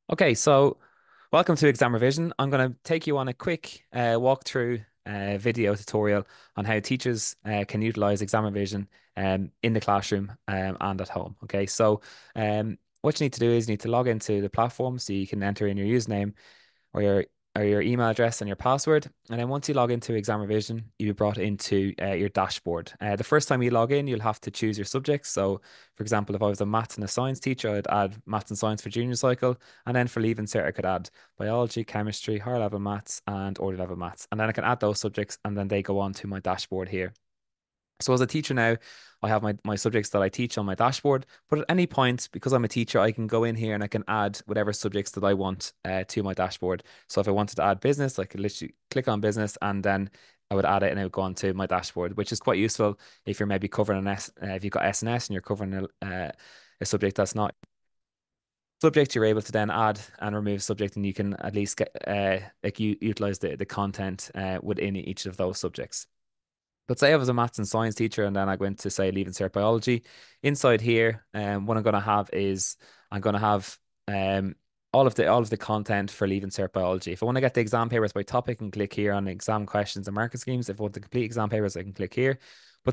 Okay, so welcome to Exam Revision. I'm going to take you on a quick walkthrough video tutorial on how teachers can utilize Exam Revision in the classroom and at home. Okay, so what you need to do is you need to log into the platform so you can enter in your username or your email address and your password. And then once you log into Exam Revision, you'll be brought into your dashboard. The first time you log in, you'll have to choose your subjects. So, for example, if I was a maths and a science teacher, I'd add maths and science for junior cycle. And then for Leaving Cert, I could add biology, chemistry, higher level maths, and order level maths. And then I can add those subjects and then they go on to my dashboard here. So as a teacher now, I have my subjects that I teach on my dashboard. But at any point, because I'm a teacher, I can go in here and I can add whatever subjects that I want to my dashboard. So if I wanted to add business, I could literally click on business and then I would add it and it would go onto my dashboard, which is quite useful if you're maybe covering an S, if you've got S and S and you're covering a subject that's not subject, you're able to then add and remove subject and you can at least get like you utilize the content within each of those subjects. But say I was a maths and science teacher and then I went to say Leaving Cert Biology. Inside here, what I'm gonna have is I'm gonna have all of the content for Leaving Cert Biology. If I want to get the exam papers by topic, I can click here on exam questions and marking schemes. If I want the complete exam papers, I can click here. But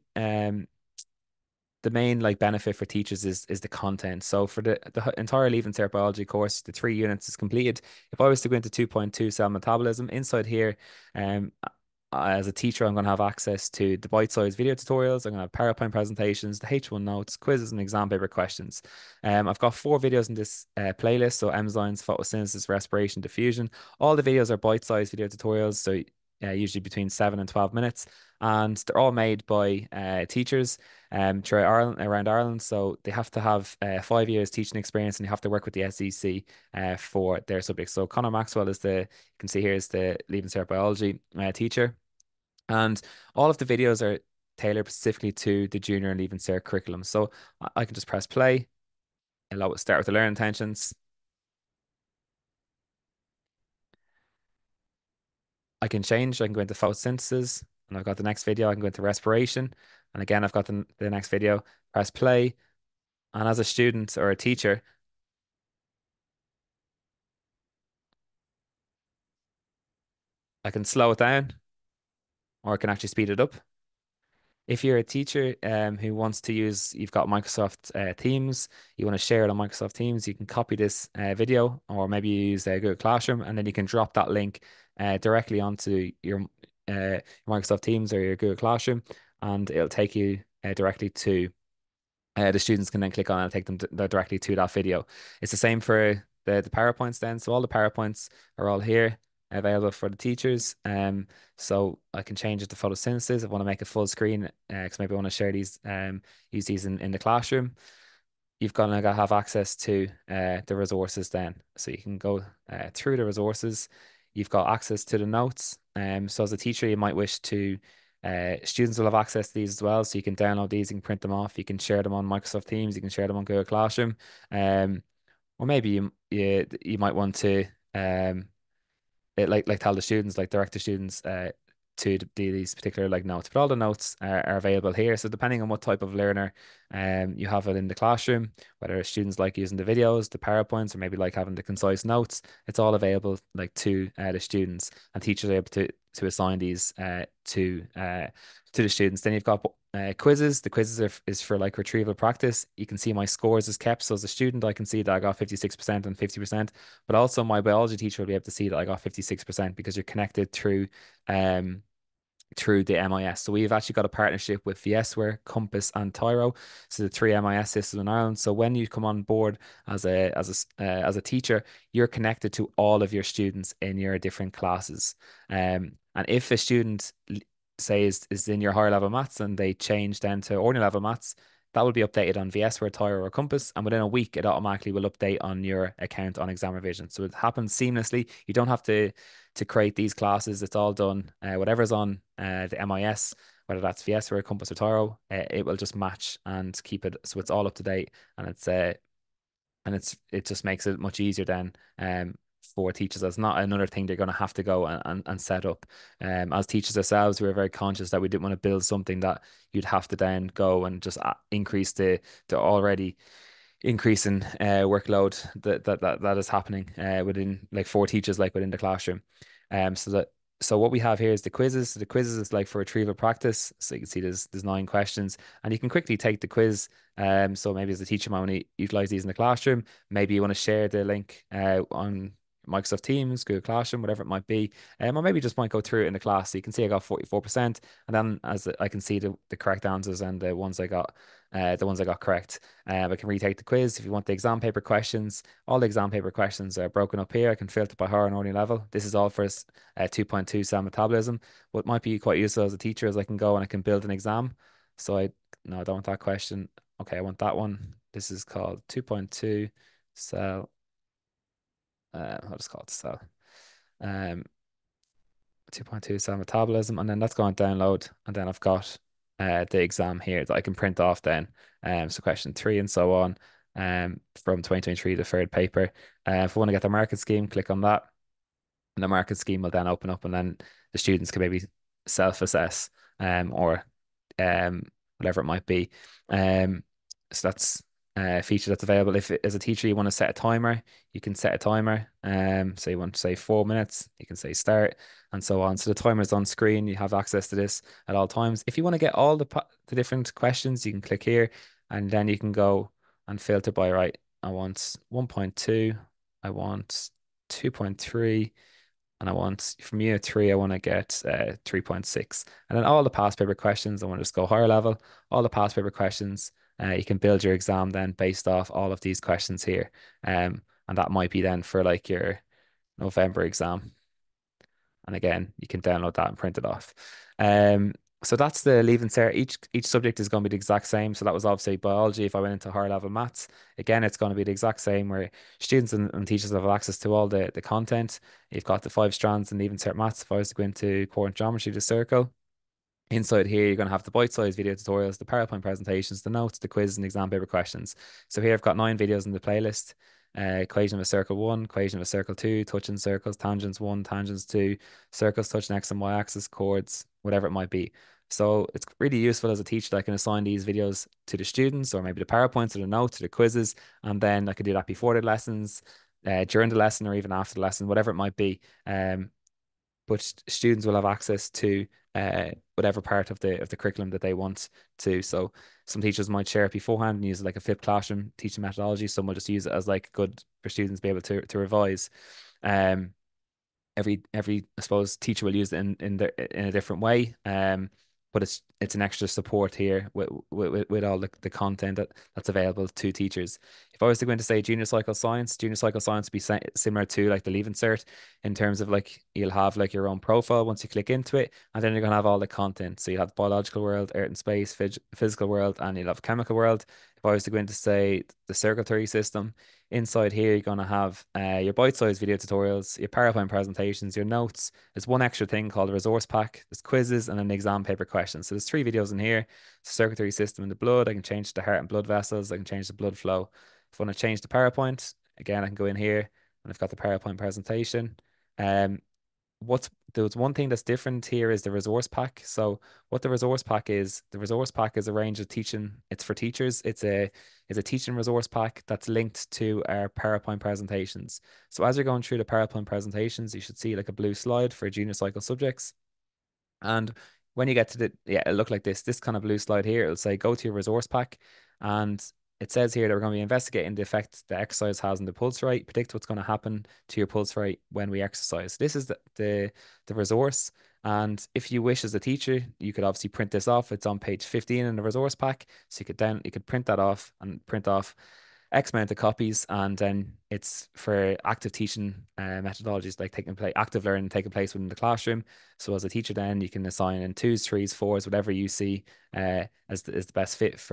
the main like benefit for teachers is the content. So for the entire Leaving Cert Biology course, the 3 units is completed. If I was to go into 2.2 cell metabolism, inside here, um, as a teacher, I'm going to have access to the bite-sized video tutorials. I'm going to have PowerPoint presentations, the H1 notes, quizzes, and exam paper questions. I've got 4 videos in this playlist. So enzymes, photosynthesis, respiration, diffusion. All the videos are bite-sized video tutorials. So usually between 7 and 12 minutes. And they're all made by teachers throughout Ireland, around Ireland. So they have to have 5 years teaching experience and you have to work with the SEC for their subjects. So Conor Maxwell is you can see here is the Leaving Cert Biology teacher. And all of the videos are tailored specifically to the junior and leaving cert curriculum. So I can just press play, allow it start with the learning intentions. I can change, I can go into photosynthesis, and I've got the next video, I can go into respiration. And again, I've got the next video, press play. And as a student or a teacher, I can slow it down or I can actually speed it up. If you're a teacher who wants to use, you've got Microsoft Teams, you want to share it on Microsoft Teams, you can copy this video, or maybe you use Google Classroom, and then you can drop that link directly onto your Microsoft Teams or your Google Classroom, and it'll take you directly to the students can then click on it and take them directly to that video. It's the same for the PowerPoints then. So all the PowerPoints are all here available for the teachers. So I can change it to photosynthesis if I want to make it full screen, because maybe I want to share these, use these in the classroom. You've got to have access to the resources then. So you can go through the resources. You've got access to the notes. So as a teacher, you might wish to students will have access to these as well. So you can download these, you can print them off, you can share them on Microsoft Teams, you can share them on Google Classroom. Or maybe you might want to like tell the students, like direct the students to these particular like notes. But all the notes are available here. So depending on what type of learner you have it in the classroom, whether students like using the videos, the PowerPoints, or maybe like having the concise notes, it's all available like to the students, and teachers are able to assign these to the students. Then you've got quizzes. The quizzes is for like retrieval practice. You can see my scores is kept. So as a student, I can see that I got 56% and 50%, but also my biology teacher will be able to see that I got 56% because you're connected um through the MIS. So we've actually got a partnership with VSware, Compass, and Tyro. So the three MIS systems in Ireland. So when you come on board as a teacher, you're connected to all of your students in your different classes. And if a student say is in your higher level maths and they change then to ordinary level maths, that will be updated on VSware, Tyro, or Compass, and within a week, it automatically will update on your account on Exam Revision. So it happens seamlessly. You don't have to create these classes. It's all done. Whatever's on the MIS, whether that's VSware, Compass, or Tyro, it will just match and keep it so it's all up to date, and it just makes it much easier then for teachers. That's not another thing they're going to have to go and set up. As teachers ourselves, we were very conscious that we didn't want to build something that you'd have to then go and just increase the already increase in workload that is happening within like for teachers like within the classroom. So that so what we have here is the quizzes. So the quizzes is like for retrieval practice. So you can see there's 9 questions, and you can quickly take the quiz. So maybe as a teacher, might want to utilize these in the classroom. Maybe you want to share the link on Microsoft Teams, Google Classroom, whatever it might be. Or maybe just might go through it in the class. So you can see I got 44%, and then as I can see the correct answers and the ones I got correct. I can retake the quiz if you want the exam paper questions. All the exam paper questions are broken up here. I can filter by higher and ordinary level. This is all for 2.2 cell metabolism. What might be quite useful as a teacher is I can go and I can build an exam. So no, I don't want that question. Okay, I want that one. This is called 2.2 cell. I'll just call it cell. Um, 2.2 cell metabolism, and then that's going to download, and then I've got the exam here that I can print off then. So question 3 and so on, from 2023, the third paper. If I want to get the market scheme, click on that, and the market scheme will then open up, and then the students can maybe self-assess, or um, whatever it might be. Um, so that's a feature that's available. If as a teacher you want to set a timer, you can set a timer. So you want to say 4 minutes, you can say start, and so on. So the timer is on screen. You have access to this at all times. If you want to get all the different questions, you can click here, and then you can go and filter by right. I want 1.2. I want 2.3. And I want from year 3, I want to get 3.6. And then all the past paper questions, I want to just go higher level. All the past paper questions, you can build your exam then based off all of these questions here. And that might be then for like your November exam. And again, you can download that and print it off. Um, so that's the Leaving Cert. Each subject is going to be the exact same. So that was obviously biology. If I went into higher level maths, again, it's going to be the exact same where students and teachers have access to all the content. You've got the 5 strands in Leaving Cert maths. If I was to go into coordinate geometry, the circle. Inside here, you're going to have the bite-sized video tutorials, the PowerPoint presentations, the notes, the quiz, and exam paper questions. So here I've got 9 videos in the playlist. Equation of a circle 1, equation of a circle 2, touching circles, tangents 1, tangents 2, circles touching X and Y axis, chords, whatever it might be. So it's really useful as a teacher that I can assign these videos to the students, or maybe the PowerPoints or the notes or the quizzes, and then I could do that before the lessons, during the lesson, or even after the lesson, whatever it might be. But students will have access to whatever part of the curriculum that they want to. So some teachers might share it beforehand and use it like a flipped classroom teaching methodology. Some will just use it as like good for students to be able to revise. Um, every I suppose teacher will use it in a different way. But it's an extra support here with all the content that's available to teachers. If I was to go into say junior cycle science would be similar to like the Leaving Cert in terms of like you'll have like your own profile once you click into it, and then you're gonna have all the content. So you have biological world, earth and space, physical world, and you'll have chemical world. If I was to go into say the circulatory system, inside here, you're going to have your bite-sized video tutorials, your PowerPoint presentations, your notes. There's one extra thing called a resource pack. There's quizzes and then exam paper questions. So there's 3 videos in here. Circulatory system in the blood. I can change the heart and blood vessels. I can change the blood flow. If I want to change the PowerPoint, again, I can go in here and I've got the PowerPoint presentation. Um, what's there was one thing that's different here is the resource pack. So what the resource pack is a range of teaching. It's for teachers. It's a teaching resource pack that's linked to our PowerPoint presentations. So as you're going through the PowerPoint presentations, you should see like a blue slide for junior cycle subjects. And when you get to it'll look like this kind of blue slide here. It'll say go to your resource pack, and it says here that we're going to be investigating the effect the exercise has on the pulse rate, predict what's going to happen to your pulse rate when we exercise. This is the resource. And if you wish as a teacher, you could obviously print this off. It's on page 15 in the resource pack. So you could print that off and print off X amount of copies, and then it's for active teaching methodologies like active learning taking place within the classroom. So as a teacher, then you can assign in 2s, 3s, 4s, whatever you see is the best fit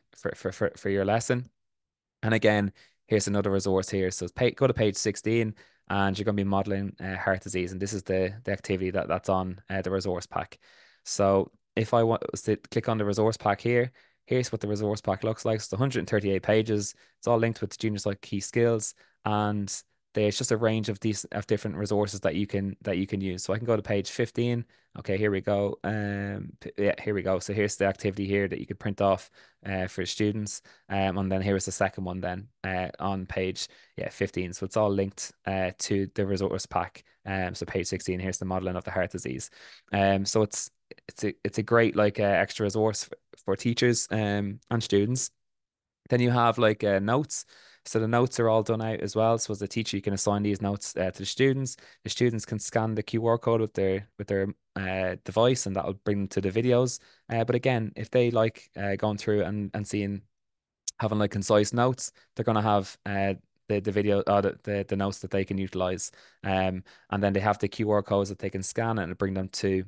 for your lesson. And again, here's another resource here. So go to page 16, and you're going to be modeling heart disease, and this is the activity that's on the resource pack. So if I was to click on the resource pack here, here's what the resource pack looks like. It's 138 pages. It's all linked with the junior psych key skills, and there's just a range of these of different resources that you can use. So I can go to page 15. Okay, here we go. Yeah, here we go. So here's the activity here that you could print off for students. And then here's the second one then on page 15. So it's all linked to the resource pack. So page 16, here's the modeling of the heart disease. So it's a great like extra resource for teachers and students. Then you have like notes. So the notes are all done out as well. So as a teacher, you can assign these notes to the students. The students can scan the QR code with their device, and that'll bring them to the videos. But again, if they like going through and seeing having like concise notes, they're gonna have the video the notes that they can utilize. And then they have the QR codes that they can scan and bring them to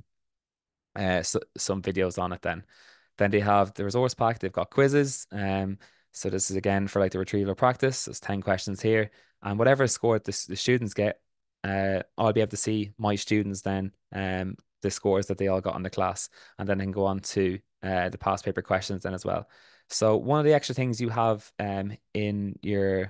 some videos on it then. Then they have the resource pack. They've got quizzes. So this is again for like the retrieval practice. There's 10 questions here. And whatever score the students get, I'll be able to see my students then, the scores that they all got in the class. And then I can go on to the past paper questions then as well. So one of the extra things you have in your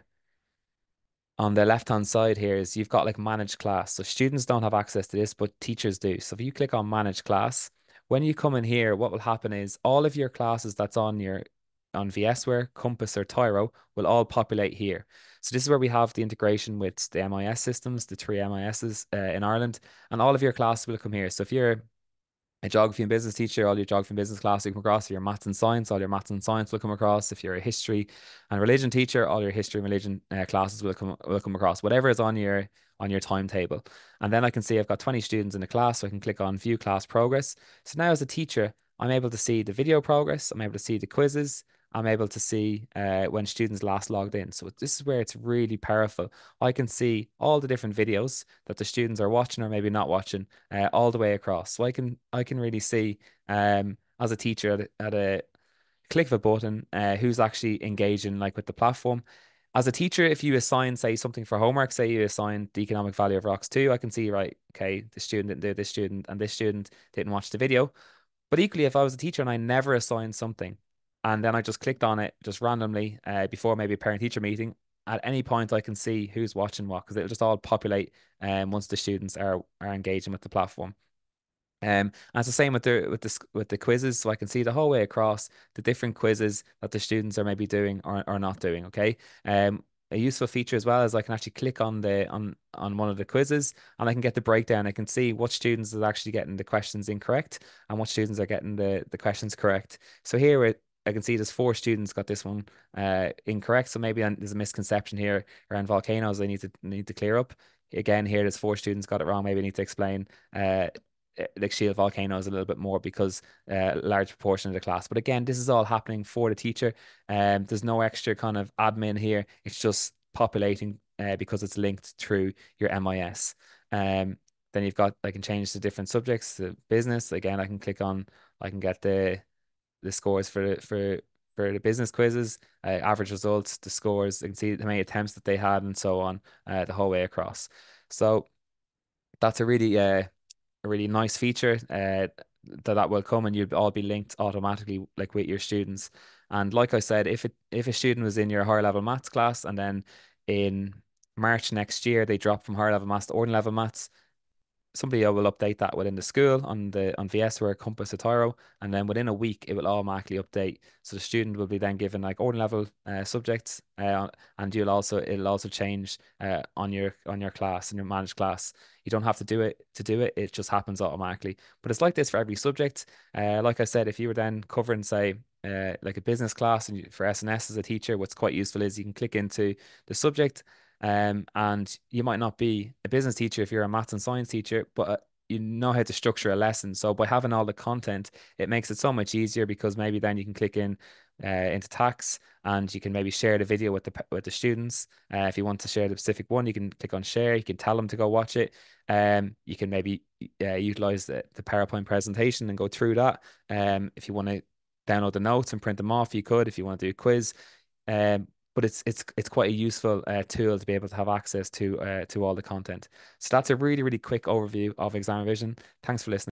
on the left hand side here is you've got like managed class. So students don't have access to this, but teachers do. So if you click on manage class, when you come in here, what will happen is all of your classes that's on VSware, Compass, or Tyro will all populate here. So this is where we have the integration with the MIS systems, the three MISs in Ireland, and all of your classes will come here. So if you're a geography and business teacher, all your geography and business class will come across. If you're maths and science, all your maths and science will come across. If you're a history and religion teacher, all your history and religion classes will come across. Whatever is on your timetable. And then I can see I've got 20 students in the class, so I can click on view class progress. So now as a teacher, I'm able to see the video progress. I'm able to see the quizzes. I'm able to see when students last logged in. So this is where it's really powerful. I can see all the different videos that the students are watching or maybe not watching all the way across. So I can really see as a teacher at a click of a button who's actually engaging like with the platform. As a teacher, if you assign, say, something for homework, say you assign the economic value of rocks 2, I can see, right, okay, the student didn't do this student and this student didn't watch the video. But equally, if I was a teacher and I never assigned something, and then I just clicked on it just randomly before maybe a parent-teacher meeting, at any point I can see who's watching what because it'll just all populate once the students are engaging with the platform. And it's the same with the quizzes, so I can see the whole way across the different quizzes that the students are maybe doing or not doing. Okay. A useful feature as well is I can actually click on on one of the quizzes and I can get the breakdown. I can see what students are actually getting the questions incorrect and what students are getting the questions correct. So here I can see there's 4 students got this one incorrect. So maybe there's a misconception here around volcanoes. I need to clear up. Again, here there's 4 students got it wrong. Maybe I need to explain like shield volcanoes a little bit more because a large proportion of the class. But again, this is all happening for the teacher. There's no extra kind of admin here. It's just populating because it's linked through your MIS. Then you've got I can change the different subjects to business. Again, I can get the scores for the business quizzes, average results, the scores. I can see how many attempts that they had and so on the whole way across. So that's a really nice feature that will come and you'll all be linked automatically like with your students. And like I said, if a student was in your higher level maths class and then in March next year they drop from higher level maths to ordinary level maths, somebody will update that within the school on VSware, Compass, or Tyro, and then within a week it will automatically update. So the student will be then given like ordinary level subjects, and it'll also change on your class and your managed class. You don't have to do it to do it; it just happens automatically. But it's like this for every subject. Like I said, if you were then covering say like a business class and for SNS as a teacher, what's quite useful is you can click into the subject and you might not be a business teacher if you're a maths and science teacher, but you know how to structure a lesson. So by having all the content, it makes it so much easier because maybe then you can click in into tax and you can maybe share the video with the students. If you want to share the specific one, you can click on share. You can tell them to go watch it. You can maybe utilize the PowerPoint presentation and go through that. If you want to download the notes and print them off, you could. If you want to do a quiz, but it's quite a useful tool to be able to have access to all the content. So that's a really quick overview of Exam Revision. Thanks for listening.